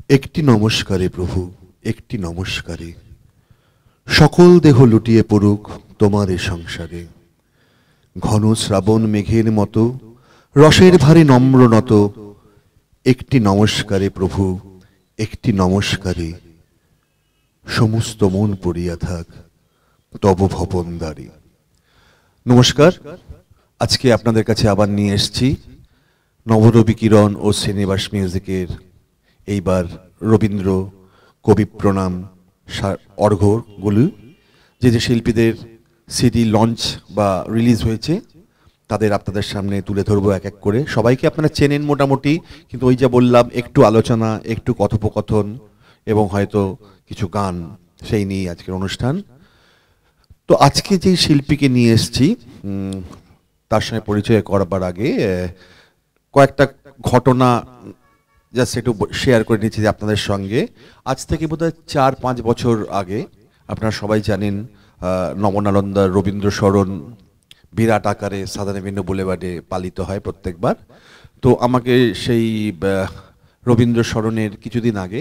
একটি নমস্কারে প্রভু, একটি নমস্কারে সকল দেহ লুটিয়ে পড়ুক তোমার এ সংসারে। ঘন শ্রাবণ মেঘের মতো রসের ভারে নম্র নত, একটি নমস্কারে প্রভু, একটি নমস্কারে সমস্ত মন পড়িয়া থাক তব ভবন দ্বারে। নমস্কার, আজকে আপনাদের কাছে আবার নিয়ে এসেছি নবরবি কিরণ ও শ্রীনিবাস মিউজিকের এইবার রবীন্দ্র কবি প্রণাম অর্ঘ্যগুলি, যে শিল্পীদের সিডি লঞ্চ বা রিলিজ হয়েছে তাদের আপনাদের সামনে তুলে ধরবো এক এক করে। সবাইকে আপনারা চেনেন মোটামুটি, কিন্তু ওই যে বললাম একটু আলোচনা, একটু কথোপকথন এবং হয়তো কিছু গান, সেই নিয়ে আজকের অনুষ্ঠান। তো আজকে যে শিল্পীকে নিয়ে এসেছি তার সঙ্গে পরিচয় করবার আগে কয়েকটা ঘটনা জাস্ট একটু শেয়ার করে নিচ্ছি আপনাদের সঙ্গে। আজ থেকে বোধহয় 4-5 বছর আগে আপনারা সবাই জানেন নবনালন্দার রবীন্দ্র স্মরণ বিরাট আকারে সাধারণ এভিনিউ বুলেভার্ডে পালিত হয় প্রত্যেকবার। তো আমাকে সেই রবীন্দ্র স্মরণের কিছুদিন আগে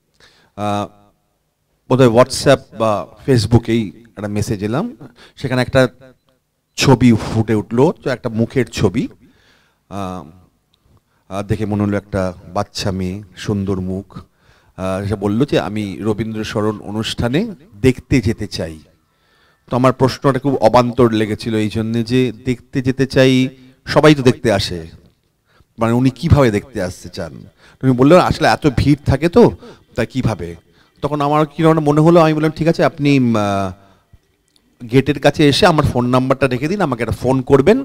বোধহয় হোয়াটসঅ্যাপ বা ফেসবুকেই একটা মেসেজ এলাম, সেখানে একটা ছবি ফুটে উঠলো, তো একটা মুখের ছবি দেখে মনে হলো একটা বাচ্চা মেয়ে, সুন্দর মুখ। সে বললো যে আমি রবীন্দ্র স্মরণ অনুষ্ঠানে দেখতে যেতে চাই। তো আমার প্রশ্নটা খুব অবান্তর লেগেছিল এই জন্যে যে দেখতে যেতে চাই, সবাই তো দেখতে আসে, মানে উনি কিভাবে দেখতে আসতে চান? তুমি বললো আসলে এত ভিড় থাকে তো তাই কিভাবে। তখন আমার কি মনে হলো, আমি বললাম ঠিক আছে, আপনি গেটের কাছে এসে আমার ফোন নাম্বারটা রেখে দিন, আমাকে একটা ফোন করবেন,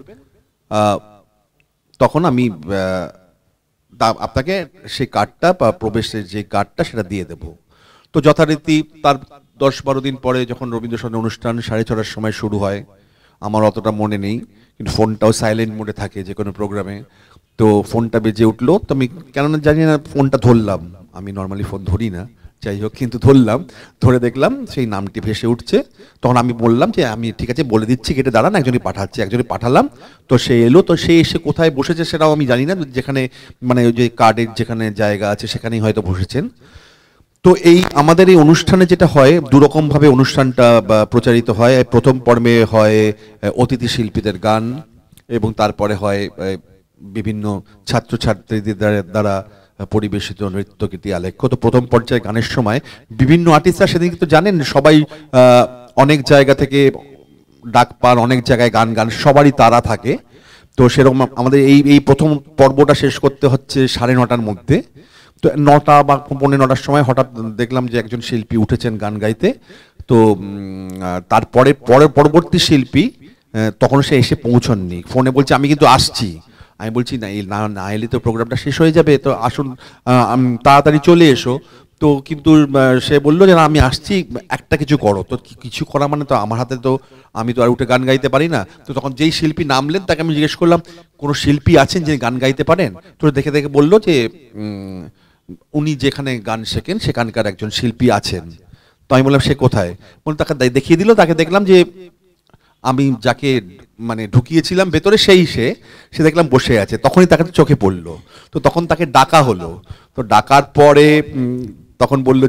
তখন আমি আপনাকে সেই কার্ডটা বা প্রবেশের যে কার্ডটা সেটা দিয়ে দেব। তো যথারীতি তার 10-12 দিন পরে যখন রবীন্দ্র স্মরণ অনুষ্ঠান 6:30টার সময় শুরু হয়, আমার অতটা মনে নেই, কিন্তু ফোনটাও সাইলেন্ট মোডে থাকে যে কোনো প্রোগ্রামে। তো ফোনটা বেজে উঠলো, তো আমি কেননা জানি না ফোনটা ধরলাম, আমি নর্মালি ফোন ধরি না, যাই হোক, কিন্তু ধরলাম, ধরে দেখলাম সেই নামটি ভেসে উঠছে। তখন আমি বললাম যে আমি ঠিক আছে বলে দিচ্ছি, গেটে দাঁড়ান, একজনই পাঠাচ্ছি। একজনই পাঠালাম, তো সে এলো। তো সে এসে কোথায় বসেছে সেটাও আমি জানি না, যেখানে মানে ওই যে কার্ডের যেখানে জায়গা আছে সেখানেই হয়তো বসেছেন। তো এই আমাদের এই অনুষ্ঠানে যেটা হয়, দুরকমভাবে অনুষ্ঠানটা প্রচারিত হয়। প্রথম পর্বে হয় অতিথি শিল্পীদের গান, এবং তারপরে হয় বিভিন্ন ছাত্রছাত্রীদের দ্বারা পরিবেশিত নৃত্যগীতি আলেখ্য। তো প্রথম পর্যায়ে গানের সময় বিভিন্ন আর্টিস্টরা, সেদিন কিন্তু জানেন সবাই অনেক জায়গা থেকে ডাক পান, অনেক জায়গায় গান গান, সবারই তারা থাকে। তো সেরকম আমাদের এই প্রথম পর্বটা শেষ করতে হচ্ছে 9:30টার মধ্যে। তো 9টা বা 9:45টার সময় হঠাৎ দেখলাম যে একজন শিল্পী উঠেছেন গান গাইতে। তো তারপরে পরবর্তী শিল্পী তখন সে এসে পৌঁছননি, ফোনে বলছে আমি কিন্তু আসছি। আমি বলছি না এলে তো প্রোগ্রামটা শেষ হয়ে যাবে, তো আসুন তাড়াতাড়ি চলে এসো। তো কিন্তু সে বললো যে না আমি আসছি, একটা কিছু করো। তো কিছু করা মানে তো আমার হাতে, তো আমি তো আর উঠে গান গাইতে পারি না। তো তখন যেই শিল্পী নামলেন তাকে আমি জিজ্ঞেস করলাম কোনো শিল্পী আছেন যিনি গান গাইতে পারেন? তো দেখে দেখে বললো যে উনি যেখানে গান শেখেন সেখানকার একজন শিল্পী আছেন। তো আমি বললাম সে কোথায়? বলে তাকে দেখিয়ে দিল। তাকে দেখলাম যে আমি যাকে মানে ঢুকিয়েছিলাম ভেতরে সে দেখলাম বসে আছে। তখনই তাকে চোখে পড়লো, তো তখন তাকে ডাকা হলো। তো ডাকার পরে তখন বললো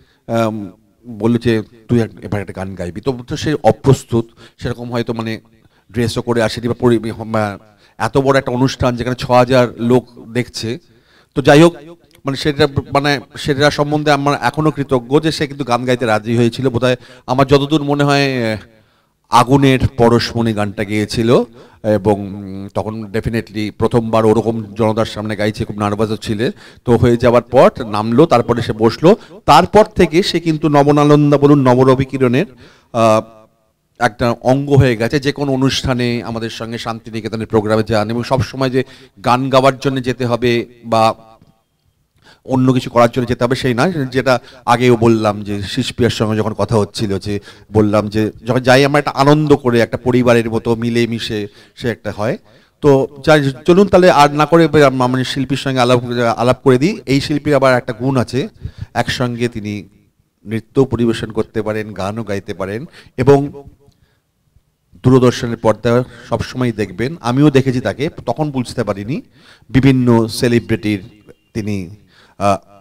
যে তুই এবার একটা গান গাইবি। তো সে অপ্রস্তুত, সেরকম হয়তো মানে ড্রেসও করে আসেনি বা এত বড় একটা অনুষ্ঠান যেখানে 6000 লোক দেখছে। তো যাই হোক, সেটা সম্বন্ধে আমার এখনো কৃতজ্ঞ যে সে কিন্তু গান গাইতে রাজি হয়েছিল। বোধহয় আমার যতদূর মনে হয় আগুনের পরশমণি গানটা গেয়েছিল, এবং তখন ডেফিনেটলি প্রথমবার ওরকম জনতার সামনে গাইছে, খুব নার্ভাসও ছিল। তো হয়ে যাওয়ার পর নামলো, তারপরে সে বসলো। তারপর থেকে সে কিন্তু নবনালন্দা বলুন, নবরবি কিরণের একটা অঙ্গ হয়ে গেছে। যে কোনো অনুষ্ঠানে আমাদের সঙ্গে শান্তিনিকেতনের প্রোগ্রামে যান, এবং সবসময় যে গান গাওয়ার জন্য যেতে হবে বা অন্য কিছু করার জন্য যেতে হবে সেই নয়। যেটা আগেও বললাম যে শিল্পীর সঙ্গে যখন কথা হচ্ছিল, যে বললাম যে যখন যাই আমরা একটা আনন্দ করে একটা পরিবারের মতো মিলে মিশে সে একটা হয়। তো যাই, চলুন তাহলে আর না করে মানে শিল্পীর সঙ্গে আলাপ করে দিই। এই শিল্পীর আবার একটা গুণ আছে, একসঙ্গে তিনি নৃত্য পরিবেশন করতে পারেন, গানও গাইতে পারেন, এবং দূরদর্শনের পর্দায় সবসময় দেখবেন, আমিও দেখেছি তাকে, তখন বুঝতে পারিনি, বিভিন্ন সেলিব্রিটির তিনি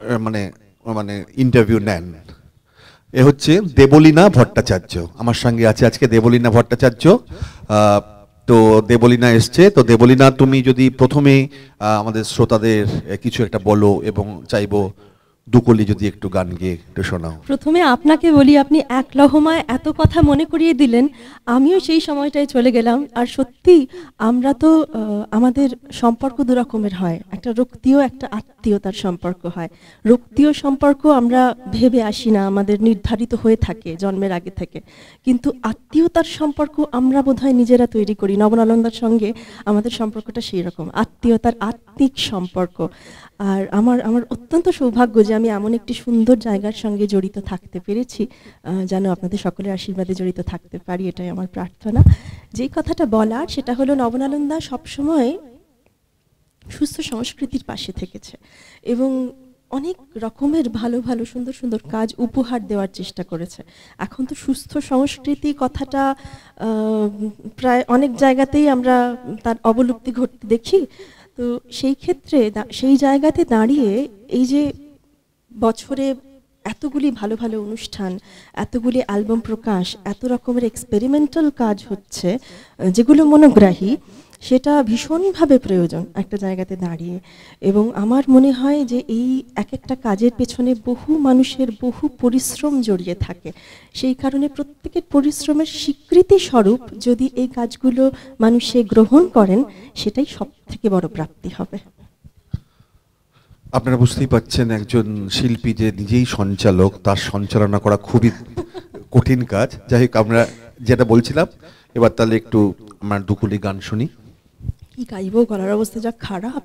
মানে মানে ইন্টারভিউ নেন। এ হচ্ছে দেবলীনা ভট্টাচার্য, আমার সঙ্গে আছে আজকে দেবলীনা ভট্টাচার্য। তো দেবলীনা এসছে, তো দেবলীনা তুমি যদি প্রথমে আমাদের শ্রোতাদের কিছু একটা বলো, এবং চাইবো দুকলি যদি একটু গান গেয়ে একটু শোনাও। প্রথমে আপনাকে বলি, আপনি এক লহমায় এত কথা মনে করিয়ে দিলেন, আমিও সেই সময়টায় চলে গেলাম। আর সত্যি আমরা তো আমাদের সম্পর্ক দু রকমের হয়, একটা রক্তীয়, একটা আত্মীয়তার সম্পর্ক হয়। রক্তীয় সম্পর্ক আমরা ভেবে আসি না, আমাদের নির্ধারিত হয়ে থাকে জন্মের আগে থেকে, কিন্তু আত্মীয়তার সম্পর্ক আমরা বোধহয় নিজেরা তৈরি করি। নবনানন্দার সঙ্গে আমাদের সম্পর্কটা সেই রকম, আত্মীয়তার আত্মিক সম্পর্ক। আর আমার অত্যন্ত সৌভাগ্য যে আমি এমন একটি সুন্দর জায়গার সঙ্গে জড়িত থাকতে পেরেছি, যেন আপনাদের সকলের আশীর্বাদে জড়িত থাকতে পারি, এটাই আমার প্রার্থনা। যেই কথাটা বলার সেটা হলো, নবনানন্দা সবসময় সুস্থ সংস্কৃতির পাশে থেকেছে এবং অনেক রকমের ভালো ভালো সুন্দর সুন্দর কাজ উপহার দেওয়ার চেষ্টা করেছে। এখন তো সুস্থ সংস্কৃতি কথাটা প্রায় অনেক জায়গাতেই আমরা তার অবলুপ্তি ঘটতে দেখি। তো সেই ক্ষেত্রে সেই জায়গাতে দাঁড়িয়ে এই যে বছরে এতগুলি ভালো ভালো অনুষ্ঠান, এতগুলি অ্যালবাম প্রকাশ, এত রকমের এক্সপেরিমেন্টাল কাজ হচ্ছে যেগুলো মনোগ্রাহী, সেটা ভীষণভাবে প্রয়োজন একটা জায়গাতে দাঁড়িয়ে। এবং আমার মনে হয় যে এই এক একটা কাজের পেছনে বহু মানুষের বহু পরিশ্রম জড়িয়ে থাকে। সেই কারণে প্রত্যেকের পরিশ্রমের স্বীকৃতি স্বরূপ যদি এই কাজগুলো মানুষে গ্রহণ করেন, সেটাই সব থেকে বড় প্রাপ্তি হবে। আপনারা বুঝতেই পাচ্ছেন, একজন শিল্পী যে নিজেই সঞ্চালক, তার সঞ্চালনা করা খুবই কঠিন কাজ। যাই হোক, আমরা যেটা বলছিলাম, এবার তাহলে একটু আমার দুকুলি গান শুনি। কি গাইবো, গলার অবস্থা যা খারাপ।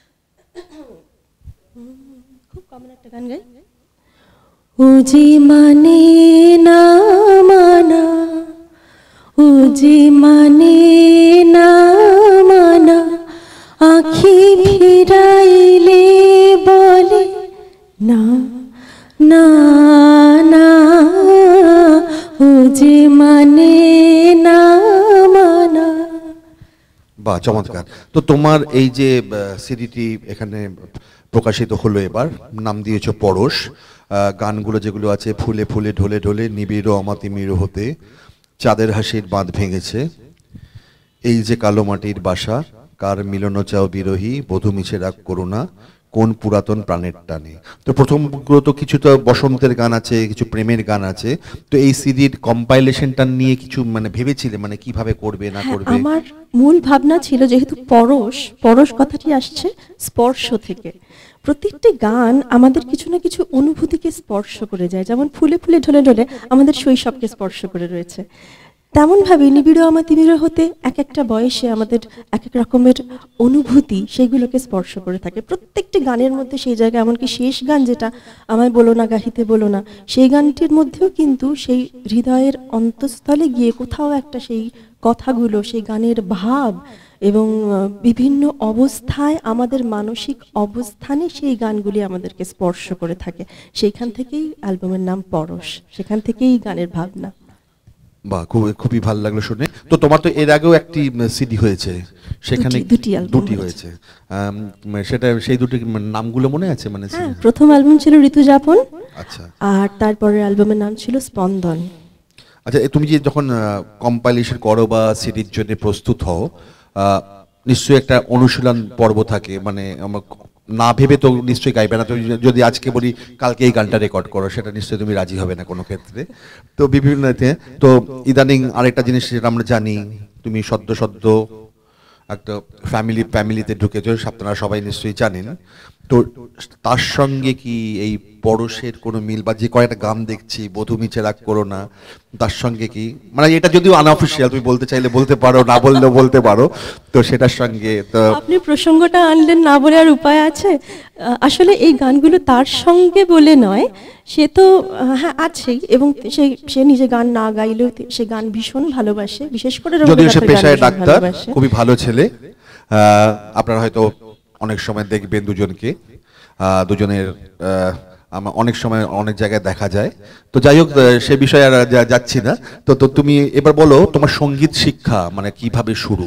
খুব কমন একটা গান গাই। ও যে মানে না মানা, ও যে মানে না মানা, আখি ফিরাইলে বলে না না না, ও যে মানে না মানা। বাহ, চমৎকার। তো তোমার এই যে সিডিটি এখানে প্রকাশিত হলো, এবার নাম দিয়েছো পরশ। গানগুলো যেগুলো আছে, ফুলে ফুলে ঢলে ঢলে, নিবিড় অমাতিমির হতে, চাঁদের হাসির বাঁধ ভেঙেছে, এই যে কালো মাটির বাসা, কার মিলন চাও বিরোহী, বধূ মিছে রাগ করুণা, কোন পুরাতন প্রাণের টানে। তো প্রথমগুলো তো কিছু তো বসন্তের গান আছে, কিছু প্রেমের গান আছে। তো এই সিডির কম্পাইলেশনটা নিয়ে কিছু মানে ভেবেছিলে, মানে কিভাবে করবে না করবে? আমার মূল ভাবনা ছিল, যেহেতু পরশ, পরশ কথাটি আসছে স্পর্শ থেকে। প্রত্যেকটি গান আমাদের কিছু না কিছু অনুভূতিকে স্পর্শ করে যায়, যেমন ফুলে ফুলে ঢলে ঢলে আমাদের শৈশবকে স্পর্শ করে রয়েছে, তেমনভাবে নিবিড় অমাতিমির হতে এক একটা বয়সে আমাদের এক এক রকমের অনুভূতি সেগুলোকে স্পর্শ করে থাকে প্রত্যেকটি গানের মধ্যে। সেই জায়গায় এমনকি শেষ গান যেটা, আমায় বলো না গাহিতে বলো না, সেই গানটির মধ্যেও কিন্তু সেই হৃদয়ের অন্তঃস্থলে গিয়ে কোথাও একটা সেই কথাগুলো, সেই গানের ভাব এবং বিভিন্ন অবস্থায় আমাদের মানসিক অবস্থানে সেই গানগুলি আমাদেরকে স্পর্শ করে থাকে। সেইখান থেকেই অ্যালবামের নাম পরশ, সেখান থেকেই গানের ভাবনা। বাহ, খুবই ভালো লাগলো শুনে। তো তোমার তো এর আগেও একটি সিডি হয়েছে, সেখানে দুটি হয়েছে, সেটা সেই দুটি নামগুলো মনে আছে? মানে প্রথম অ্যালবাম ছিল ঋতুযাপন, আচ্ছা, আর তারপরের অ্যালবামের নাম ছিল স্পন্দন। আচ্ছা, তুমি যে যখন কম্পাইলেশন করো বা সিডির জন্য প্রস্তুত হও, নিশ্চয়ই একটা অনুশীলন পর্ব থাকে, মানে না ভেবে তো নিশ্চয়ই গাইবে না। তো যদি আজকে বলি কালকে এই গানটা রেকর্ড করো, সেটা নিশ্চয়ই তুমি রাজি হবে না কোনো ক্ষেত্রে। তো বিভিন্ন, তো ইদানিং আরেকটা জিনিস যেটা আমরা জানি, তুমি সদ্য একটা ফ্যামিলিতে ঢুকেছো, আপনারা সবাই নিশ্চয়ই জানেন। তো তার সঙ্গে কি এই পরশের কোনো মিল, বা যে কয়েকটা গান দেখছি, বধূ মিছে রাগ করো না, তার সঙ্গে কি, মানে এটা যদিও আনঅফিসিয়াল, তুমি বলতে চাইলে বলতে পারো, না বললেও বলতে পারো, তো সেটার সঙ্গে তো আপনি প্রসঙ্গটা আনলেন, না বলে আর উপায় আছে? আসলে এই গানগুলো তার সঙ্গে বলে নয়, সে তো হ্যাঁ আছেই, এবং সে নিজে গান না গাইলেও সে গান ভীষণ ভালোবাসে, বিশেষ করে যদিও সে পেশায় ডাক্তার, খুবই ভালো ছেলে। আপনারা হয়তো অনেক সময় দেখবেন দুজনের অনেক সময় অনেক জায়গায় দেখা যায়। তো যাই হোক, সে বিষয়ে আর যাচ্ছি না। তো তুমি এবার বলো, তোমার সঙ্গীত শিক্ষা মানে কিভাবে শুরু?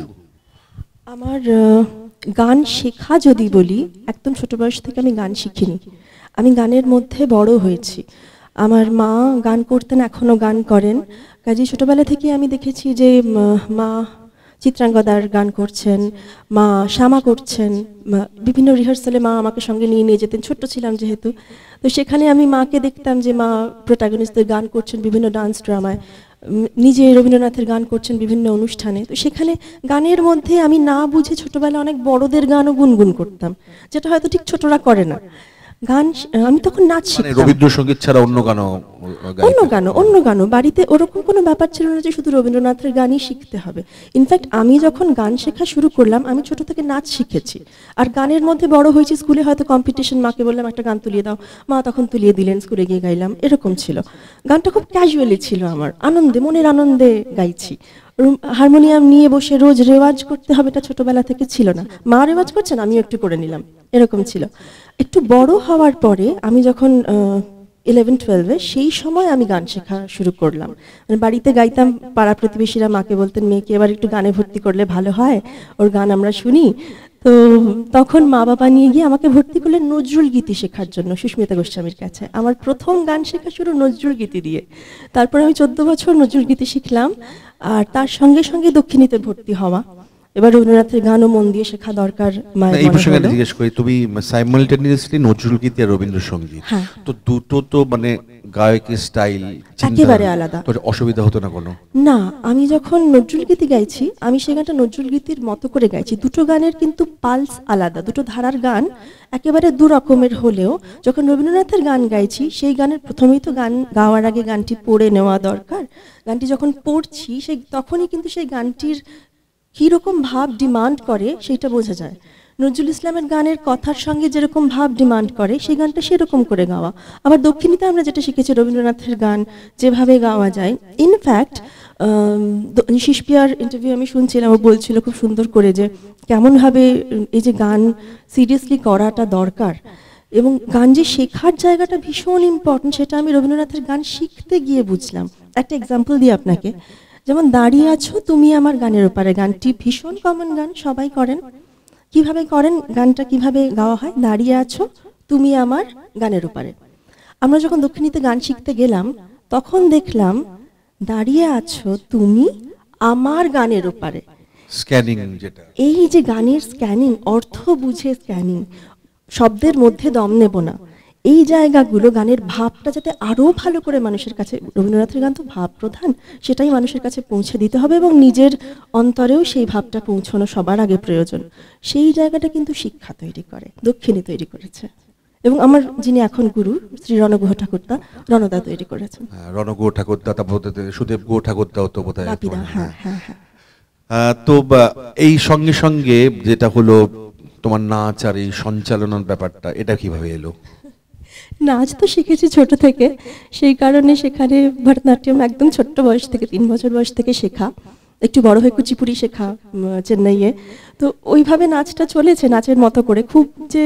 আমার গান শেখা যদি বলি, একদম ছোট বয়স থেকে আমি গান শিখিনি। আমি গানের মধ্যে বড় হয়েছি। আমার মা গান করতেন, এখনো গান করেন। কাজেই ছোটবেলা থেকে আমি দেখেছি যে মা চিত্রাঙ্গদার গান করছেন, মা শ্যামা করছেন, বিভিন্ন রিহার্সালে মা আমাকে সঙ্গে নিয়ে নিয়ে যেতেন, ছোট্ট ছিলাম যেহেতু। তো সেখানে আমি মাকে দেখতাম যে মা প্রোটাগনিস্টদের গান করছেন বিভিন্ন ডান্স ড্রামায়, নিজে রবীন্দ্রনাথের গান করছেন বিভিন্ন অনুষ্ঠানে। তো সেখানে গানের মধ্যে আমি না বুঝে ছোটবেলায় অনেক বড়দের গানও গুনগুন করতাম, যেটা হয়তো ঠিক ছোটরা করে না। গান আমি তখন নাচ মানে শিখতাম। রবীন্দ্রসঙ্গীত ছাড়া অন্য গানও অন্য গানও বাড়িতে ওরকম কোনো ব্যাপার ছিল না যে শুধু রবীন্দ্রনাথের গানই শিখতে হবে। ইনফ্যাক্ট আমি যখন গান শেখা শুরু করলাম, আমি ছোট থেকে নাচ শিখেছি, আর গানের মধ্যে বড় হয়েছি। স্কুলে হয়তো কম্পিটিশন, মাকে বললাম একটা গান তুলিয়ে দাও, মা তখন তুলিয়ে দিলেন, স্কুলে গিয়ে গাইলাম, এরকম ছিল। গানটা খুব ক্যাজুয়ালি ছিল, আমার আনন্দে, মনের আনন্দে গাইছি। হারমোনিয়াম নিয়ে বসে রোজ রেওয়াজ করতে হবে, এটা ছোটবেলা থেকে ছিল না। মা রেওয়াজ করছেন, আমিও একটু করে নিলাম, এরকম ছিল। একটু বড় হওয়ার পরে আমি যখন 11-12-এ, সেই সময় আমি গান শেখা শুরু করলাম। মানে বাড়িতে গাইতাম, পাড়া প্রতিবেশীরা মাকে বলতেন মেয়েকে এবার একটু গানে ভর্তি করলে ভালো হয়, ওর গান আমরা শুনি। তো তখন মা বাবা নিয়ে গিয়ে আমাকে ভর্তি করলেন নজরুল গীতি শেখার জন্য সুস্মিতা গোস্বামীর কাছে। আমার প্রথম গান শেখা শুরু নজরুল গীতি দিয়ে। তারপর আমি 14 বছর নজরুল গীতি শিখলাম, আর তার সঙ্গে সঙ্গে দক্ষিণীতে ভর্তি হওয়া। এবার রবীন্দ্রনাথের গানও মন দিয়ে শেখা দরকার। এই প্রসঙ্গে জিজ্ঞেস করি, তুমি সাইমালটেনিয়াসলি নজরুল গীতি আর রবীন্দ্রসঙ্গীত, তো দুটো তো মানে গায়কের স্টাইল একেবারে আলাদা। তো অসুবিধা হতো না কোনো? না, আমি যখন নজরুল গীতি গাইছি, আমি সেই গানটা নজরুল গীতির মতো করে গাইছি। দুটো গানের কিন্তু পালস আলাদা, দুটো ধারার গান একেবারে দু রকমের হলেও যখন রবীন্দ্রনাথের গান গাইছি, সেই গানের প্রথমেই তো গান গাওয়ার আগে গানটি পড়ে নেওয়া দরকার। গানটি যখন পড়ছি, তখনই কিন্তু সেই গানটির কীরকম ভাব ডিমান্ড করে সেটা বোঝা যায়। নজরুল ইসলামের গানের কথার সঙ্গে যেরকম ভাব ডিমান্ড করে, সেই গানটা সেরকম করে গাওয়া। আবার দক্ষিণীতে আমরা যেটা শিখেছি, রবীন্দ্রনাথের গান যেভাবে গাওয়া যায়। ইনফ্যাক্ট শিশপিয়ার ইন্টারভিউ আমি শুনছিলাম, ও বলছিল খুব সুন্দর করে যে কেমনভাবে এই যে গান সিরিয়াসলি করাটা দরকার, এবং গান যে শেখার জায়গাটা ভীষণ ইম্পর্টেন্ট, সেটা আমি রবীন্দ্রনাথের গান শিখতে গিয়ে বুঝলাম। একটা এক্সাম্পল দিই আপনাকে, যেমন দাঁড়িয়ে আছো তুমি আমার গানের ওপারে, গানটি ভীষণ কমন গান, সবাই করেন। কিভাবে করেন গানটা, কিভাবে গাওয়া হয়? দাঁড়িয়ে আছো তুমি আমার গানের ওপারে। আমরা যখন দক্ষিণীতে গান শিখতে গেলাম, তখন দেখলাম দাঁড়িয়ে আছো তুমি আমার গানের ওপারে। স্ক্যানিং, যেটা এই যে গানের স্ক্যানিং, অর্থ বুঝে স্ক্যানিং, শব্দের মধ্যে দম নেব না, এই জায়গাগুলো গানের ভাবটা যাতে আরো ভালো করে মানুষের কাছে, রবীন্দ্রনাথের গান তো ভাব প্রধান, সেটাই মানুষের কাছে পৌঁছে দিতে হবে, এবং নিজের অন্তরেও সেই ভাবটা পৌঁছানো সবার আগে প্রয়োজন। সেই জায়গাটা কিন্তু শিক্ষা তৈরি করে, দক্ষিণী তৈরি করেছে, এবং আমার যিনি এখন গুরু শ্রী রণগুহ ঠাকুরদা, রণদা তৈরি করেছেন। রণগুহ ঠাকুরদা, তারপর সুদেব গুহ ঠাকুরদাও তো বোধহয়। হ্যাঁ হ্যাঁ হ্যাঁ। তো এই সঙ্গে সঙ্গে যেটা হলো তোমার নাচ আর এই সঞ্চালনের ব্যাপারটা, এটা কিভাবে এলো? নাচ তো শিখেছি ছোট থেকে, সেই কারণে সেখানে ভরতনাট্যম একদম ছোট্ট বয়স থেকে, 3 বছর বয়স থেকে শেখা, একটু বড় হয়ে কুচিপুড়ি শেখা চেন্নাইয়ে। তো ওইভাবে নাচটা চলেছে, নাচের মতো করে। খুব যে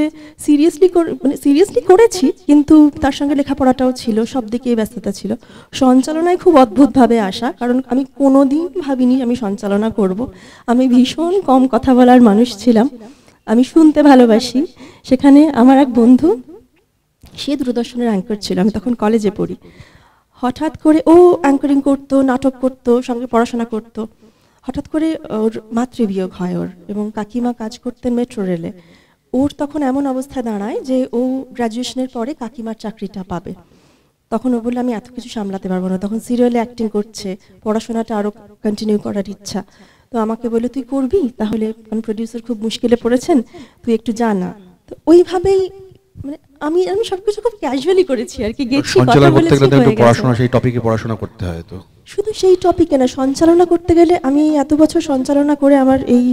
সিরিয়াসলি করেছি, কিন্তু তার সঙ্গে লেখাপড়াটাও ছিল, সব দিকেই ব্যস্ততা ছিল। সঞ্চালনায় খুব অদ্ভুতভাবে আসা, কারণ আমি কোনোদিন ভাবিনি আমি সঞ্চালনা করব। আমি ভীষণ কম কথা বলার মানুষ ছিলাম, আমি শুনতে ভালোবাসি। সেখানে আমার এক বন্ধু, সে দূরদর্শনের অ্যাঙ্কর ছিল, আমি তখন কলেজে পড়ি। হঠাৎ করে ও অ্যাঙ্করিং করতো, নাটক করতো, সঙ্গে পড়াশোনা করতো। হঠাৎ করে ওর মাতৃবিয়োগ হয় ওর, এবং কাকিমা কাজ করতেন মেট্রো রেলে। ওর তখন এমন অবস্থায় দাঁড়ায় যে ও গ্র্যাজুয়েশনের পরে কাকিমার চাকরিটা পাবে। তখন ও বললো আমি এত কিছু সামলাতে পারবো না, তখন সিরিয়ালে অ্যাক্টিং করছে, পড়াশোনাটা আরও কন্টিনিউ করার ইচ্ছা। তো আমাকে বললো তুই করবি তাহলে, কারণ প্রডিউসার খুব মুশকিলে পড়েছেন, তুই একটু জানা। তো ওইভাবেই মানে আমি সবকিছু খুব ক্যাজুয়ালি করেছি আর কি, গেছি, কথা বলেছি, পড়াশোনা, সেই টপিকে পড়াশোনা করতে হয়। তো শুধু সেই টপিকে না, সঞ্চালনা করতে গেলে, আমি এত বছর সঞ্চালনা করে, আমার এই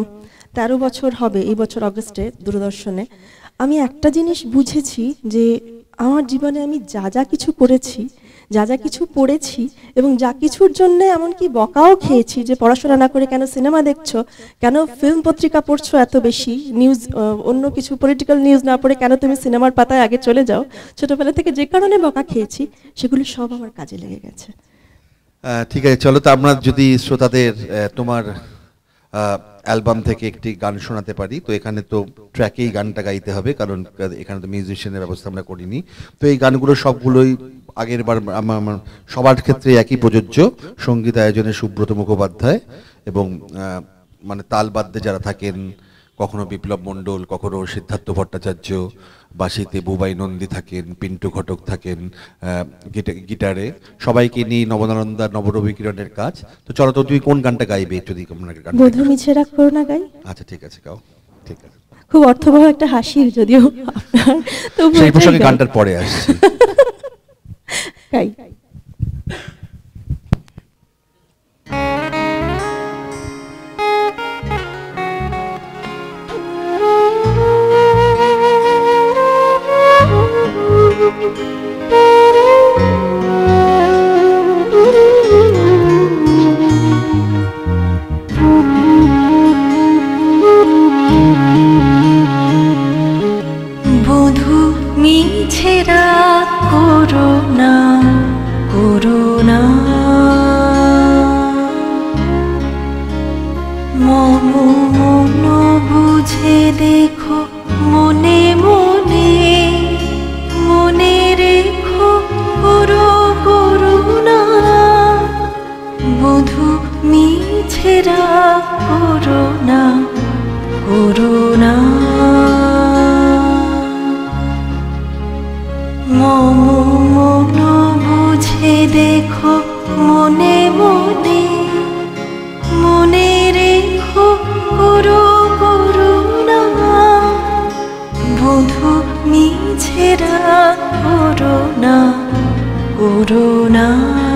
13 বছর হবে এই বছর অগস্টে দূরদর্শনে। আমি একটা জিনিস বুঝেছি যে আমার জীবনে আমি যা যা কিছু করেছি, যা যা কিছু পড়েছি, এবং যা কিছুর জন্য এমনকি বকাও খেয়েছি, যে পড়াশোনা না করে কেন সিনেমা দেখছো, কেন ফিল্ম পত্রিকা পড়ছো এত বেশি, নিউজ অন্য কিছু পলিটিক্যাল নিউজ না পড়ে কেন তুমি সিনেমার পাতায় আগে চলে যাও, ছোটবেলা থেকে যে কারণে বকা খেয়েছি, সেগুলি সব আমার কাজে লেগে গেছে। ঠিক আছে, চলো তো আমরা যদি শ্রোতাদের তোমার অ্যালবাম থেকে একটি গান শোনাতে পারি। তো এখানে তো ট্র্যাকেই গানটা গাইতে হবে, কারণ এখানে তো মিউজিশিয়ানের ব্যবস্থা আমরা করিনি। তো এই গানগুলো সবগুলোই আগের বার আমার সবার ক্ষেত্রে একই প্রযোজ্য, সঙ্গীত আয়োজনে সুব্রত মুখোপাধ্যায় এবং মানে তালবাদ্যে যারা থাকেন, কখনো বিপ্লব মণ্ডল, কখনো সিদ্ধার্থ ভট্টাচার্য, বাঁশিতে বুবাই নন্দী থাকেন, পিন্টু ঘটক থাকেন, গিটারে, সবাইকে নিয়ে নবনানন্দা নবরবিকিরণের কাজ। তো চলো, তো তুমি কোন গানটা গাইবে যদি গান? বধূ মিছে রাগ করো না গাই। আচ্ছা ঠিক আছে, গাও। ঠিক আছে, খুব অর্থবহ একটা হাসির, যদিও আপনার, তো সেই প্রসঙ্গে গানটার পরে আসছি। গাই। বধূ মিছে রাগ করো না, করো না, মম মন বুঝে দেখো, মনে মনে, মনে রেখো করো করুণা। বধূ মিছে রাগ করো না, করো না, মম মন বুঝে দেখো, মনে মনে, মনে রেখো করো করুণা। বধূ মিছে রাগ করো না, করো না।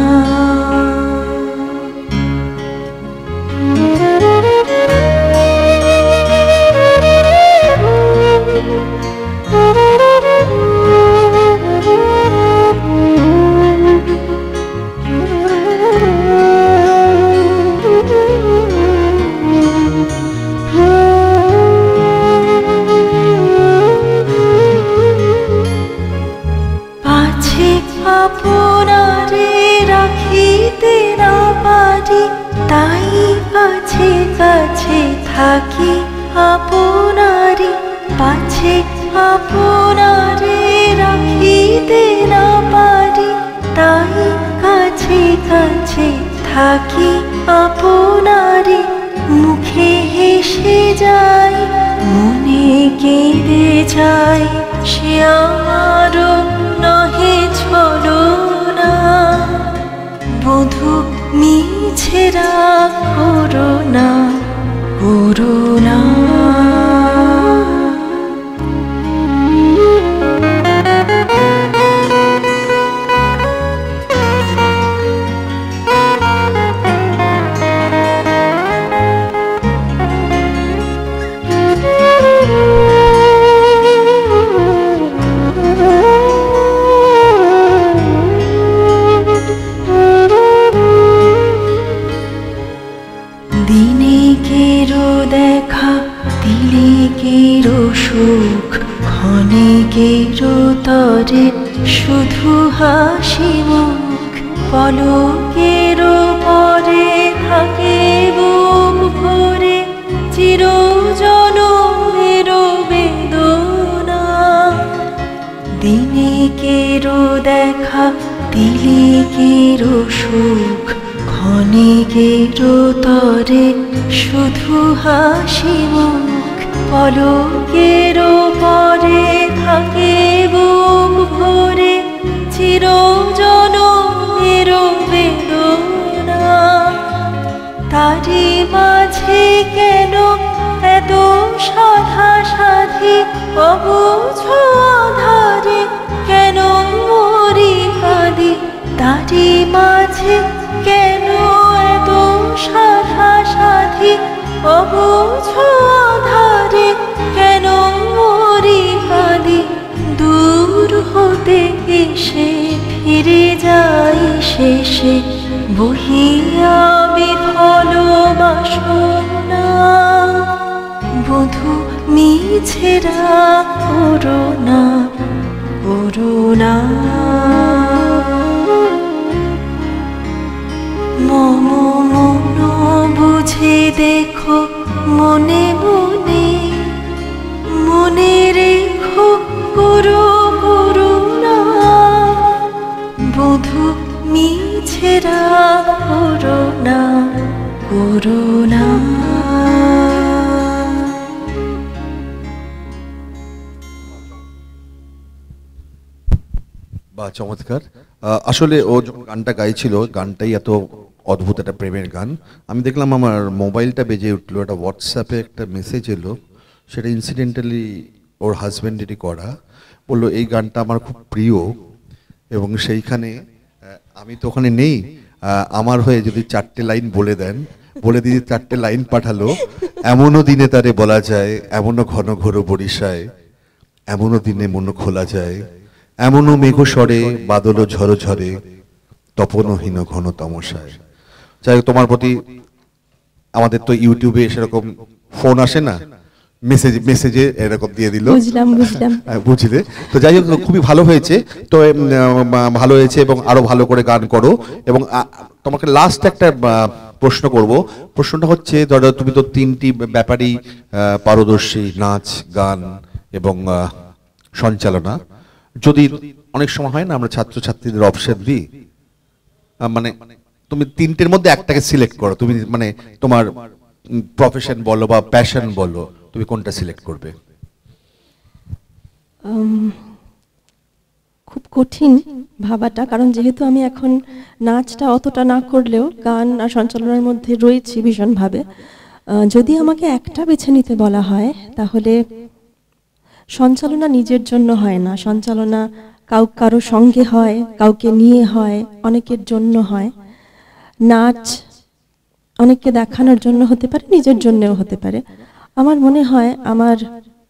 পাছে আপনারে রাখিতে না পারি, তাই কাছে কাছে থাকি আপনারি। পাছে আপনারে রাখিতে না পারি, তাই কাছে কাছে থাকি আপনারি। মুখে হেসে যাই, মনে কেঁদে যাই, সে আমারও নহে ছলনা। বধূ মিছে রাগ করো না, করো না। দিনে কেরো দেখা, দিলে কেরো সুখ, ক্ষণে কেরো তরে শুধু হাসি মুখ। পলকেরো পরে থাকে বুক ভরে, চির জনমেরো বেদনা। দিনে কেরো দেখা, দিলে কেরো সুখ, ক্ষণে কেরো তরে শুধু হাসি মুখ। পলকেরো পরে থাকে বুক ভরে, চির জনমেরো বেদনা। তারি মাঝে কেন এত সাধা সাধি, অবুঝ আধারে কেন মরি কাঁদি। তারি মাঝে কেন এত সাধা সাধি, অবুঝ আধারে কেন মরি কাঁদি। দূর হতে এসে ফিরে যাই শেষে, বহিয়া বিফল বাসনা। বধূ মিছে রাগ করো না, করো না। মম মন বুঝে দেখো, মনে মনে মনে রেখো করো করুণা, বধূ মিছে রাগ করুণা করুণা। বা চমৎকার। আসলে ও যখন গানটা গাইছিল, গানটাই এত অদ্ভুত একটা প্রেমের গান। আমি দেখলাম আমার মোবাইলটা বেজে উঠলো, একটা হোয়াটসঅ্যাপে একটা মেসেজ এলো, সেটা ইনসিডেন্টালি ওর হাজব্যান্ডেরই করা। বললো এই গানটা আমার খুব প্রিয়, এবং সেইখানে আমি তো ওখানে নেই, আমার হয়ে যদি 4টে লাইন বলে দেন, বলে দিয়ে 4টে লাইন পাঠালো। এমনও দিনে তারে বলা যায়, এমনও ঘন ঘোর বরিশায়, এমনও দিনে মন খোলা যায়, এমনও মেঘ স্বরে বাদল ঝড় ঝরে, তপনহীন ঘন তমসায়। যাই হোক, তোমার প্রতি আমাদের তো ইউটিউবে সেরকম ফোন আসে না, মেসেজে এরকম দিয়ে দিল। বুঝলাম বুঝলাম। বুঝলে তো, যাই হোক খুবই ভালো হয়েছে। তো ভালো হয়েছে, এবং আরো ভালো করে গান করো। এবং তোমাকে লাস্ট একটা প্রশ্ন করব। প্রশ্নটা হচ্ছে, ধরো তুমি তো 3টি ব্যাপারই পারদর্শী, নাচ, গান এবং সঞ্চালনা। যদি অনেক সময় হয় না আমরা ছাত্রছাত্রীদের অপশন দিই, মানে তুমি 3টের মধ্যে একটাকে সিলেক্ট করো, তুমি মানে তোমার প্রফেশন বলো বা প্যাশন বলো, তুমি কোনটা সিলেক্ট করবে? খুব কঠিন ভাবাটা, কারণ যেহেতু আমি এখন নাচটা অতটা না করলেও গান আর সঞ্চালনার মধ্যে রয়েছি ভীষণভাবে। যদি আমাকে একটা বেছে নিতে বলা হয়, তাহলে সঞ্চালনা নিজের জন্য হয় না, সঞ্চালনা কারো সঙ্গে হয়, কাউকে নিয়ে হয়, অনেকের জন্য হয়। নাচ অনেককে দেখানোর জন্য হতে পারে, নিজের জন্যও হতে পারে। আমার মনে হয় আমার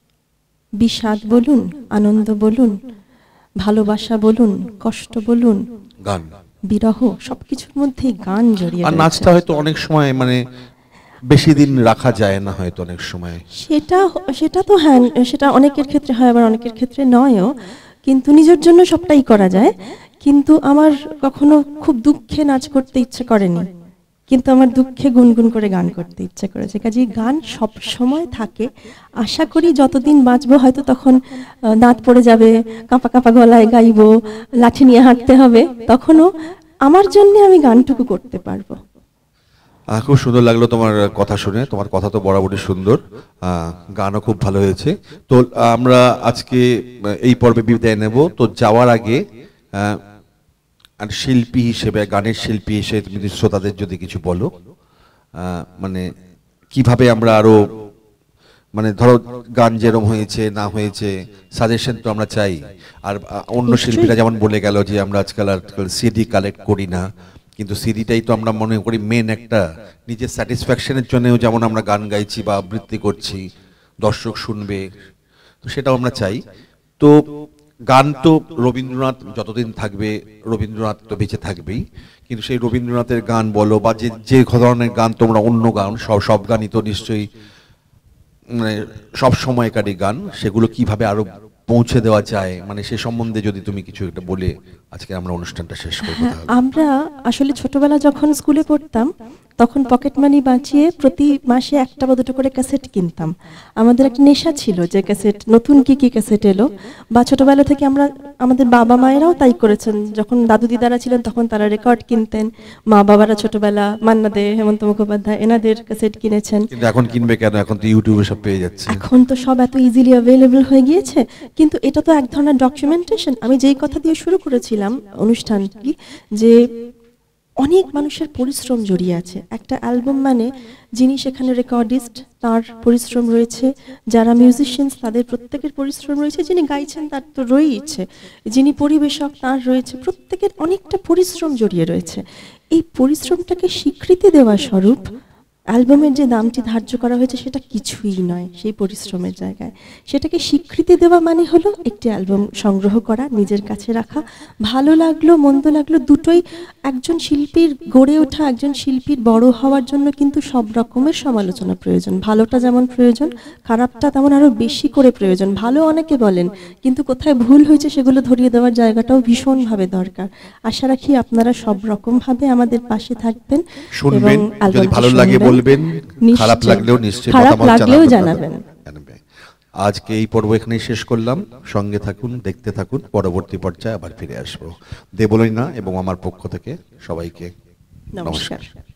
বিষাদ বলুন, আনন্দ বলুন, ভালোবাসা বলুন, কষ্ট বলুন, গান, বিরহ, সবকিছুর মধ্যেই গান জড়িয়ে আর রয়েছে। নাচটা হয়তো অনেক সময় মানে বেশি দিন রাখা যায় না হয়তো অনেক সময়। সেটা তো হ্যাঁ, সেটা অনেকের ক্ষেত্রে হয়, আবার অনেকের ক্ষেত্রে নয়ও। কিন্তু নিজের জন্য সবটাই করা যায়। কিন্তু আমার কখনো খুব দুঃখে নাচ করতে ইচ্ছে করেনি, কিন্তু আমার দুঃখে গুনগুন করে গান করতে ইচ্ছে করেছে। কাজেই গান সব সময় থাকে। আশা করি যতদিন বাঁচবো হয়তো তখন দাঁত পড়ে যাবে, কাঁপা কাঁপা গলায় গাইবো, লাঠি নিয়ে হাঁটতে হবে, তখনও আমার জন্য আমি গানটুকু করতে পারবো। খুব সুন্দর লাগলো তোমার কথা শুনে, তোমার কথা তো বরাবরই সুন্দর, গানও খুব ভালো হয়েছে। তো আমরা আজকে এই পর্বে বিদায় নেব। তো যাওয়ার আগে আর শিল্পী হিসেবে, গানের শিল্পী হিসেবে তুমি শ্রোতাদের যদি কিছু বলো, মানে কিভাবে আমরা আরো, মানে ধরো গান যেরকম হয়েছে না হয়েছে, সাজেশন তো আমরা চাই। আর অন্য শিল্পীরা যেমন বলে গেল যে আমরা আজকাল সিডি কালেক্ট করি না, কিন্তু সিডিটাই তো আমরা মনে করি মেন একটা নিজের স্যাটিসফ্যাকশনের জন্যও, যেমন আমরা গান গাইছি বা আবৃত্তি করছি, দর্শক শুনবে, তো সেটাও আমরা চাই। তো গান তো রবীন্দ্রনাথ যতদিন থাকবে, রবীন্দ্রনাথ তো বেঁচে থাকবেই, কিন্তু সেই রবীন্দ্রনাথের গান বলো বা যে ধরনের গান তোমরা, অন্য গান, সব গানই তো নিশ্চয়ই মানে সব সময়কারী গান, সেগুলো কিভাবে আরো পৌঁছে দেওয়া যায়, মানে সে সম্বন্ধে যদি তুমি কিছু একটা বলে আজকে আমরা অনুষ্ঠানটা শেষ করব। আমরা আসলে ছোটবেলা যখন স্কুলে পড়তাম, তখন পকেট মানি বাঁচিয়ে প্রতি মাসে একটা বা দুটো করে ক্যাসেট কিনতাম। আমাদের একটা নেশা ছিল যে ক্যাসেট, নতুন কি কি ক্যাসেট এলো, বা ছোটবেলা থেকে আমরা, আমাদের বাবা মায়েরাও তাই করেছেন। যখন দাদু দিদারা ছিলেন তখন তারা রেকর্ড কিনতেন, মা বাবারা ছোটবেলা মান্না দে, হেমন্ত মুখোপাধ্যায় এনাদের ক্যাসেট কিনেছেন। কিন্তু এখন কিনবে কেন? এখন তো ইউটিউবে সব পেয়ে যাচ্ছে। এখন তো সব এত ইজিলি অ্যাভেলেবল হয়ে গিয়েছে। কিন্তু এটা তো এক ধরনের ডকুমেন্টেশন। আমি যেই কথা দিয়ে শুরু করেছিলাম অনুষ্ঠানটি, যে অনেক মানুষের পরিশ্রম জড়িয়ে আছে একটা অ্যালবাম, মানে যিনি সেখানে রেকর্ডিস্ট তার পরিশ্রম রয়েছে, যারা মিউজিশিয়ানস তাদের প্রত্যেকের পরিশ্রম রয়েছে, যিনি গাইছেন তার তো রয়েছে, যিনি পরিবেশক তার রয়েছে, প্রত্যেকের অনেকটা পরিশ্রম জড়িয়ে রয়েছে। এই পরিশ্রমটাকে স্বীকৃতি দেওয়া স্বরূপ অ্যালবামের যে দামটি ধার্য করা হয়েছে সেটা কিছুই নয় সেই পরিশ্রমের জায়গায়। সেটাকে স্বীকৃতি দেওয়া মানে হলো একটি অ্যালবাম সংগ্রহ করা, নিজের কাছে রাখা, ভালো লাগলো মন্দ লাগলো দুটোই। একজন শিল্পীর গড়ে ওঠা, একজন শিল্পীর বড় হওয়ার জন্য কিন্তু সব রকমের সমালোচনা প্রয়োজন। ভালোটা যেমন প্রয়োজন, খারাপটা তেমন আরো বেশি করে প্রয়োজন। ভালো অনেকে বলেন, কিন্তু কোথায় ভুল হয়েছে সেগুলো ধরিয়ে দেওয়ার জায়গাটাও ভীষণভাবে দরকার। আশা রাখি আপনারা সব রকম ভাবে আমাদের পাশে থাকবেন, শুনবেন, যদি ভালো লাগে বলবেন, নিশ্চয়ই। খারাপ লাগলেও নিশ্চয়ই খারাপ মতামত লাগলেও জানাবেন। জানাবেন। আজকে এই পর্ব এখানেই শেষ করলাম। সঙ্গে থাকুন, দেখতে থাকুন, পরবর্তী পর্যায়ে আবার ফিরে আসবো। দেবলীনা এবং আমার পক্ষ থেকে সবাইকে নমস্কার। নমস্কার।